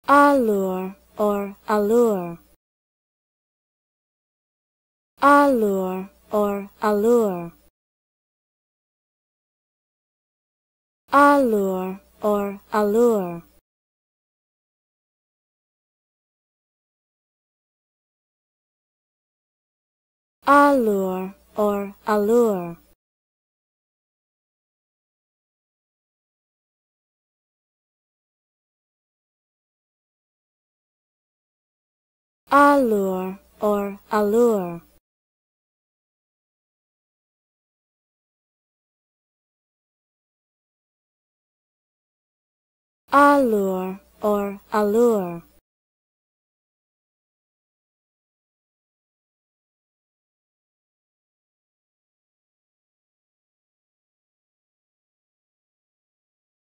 allure or allure, allure or allure, allure or allure, allure or allure, allure or allure, allure or allure.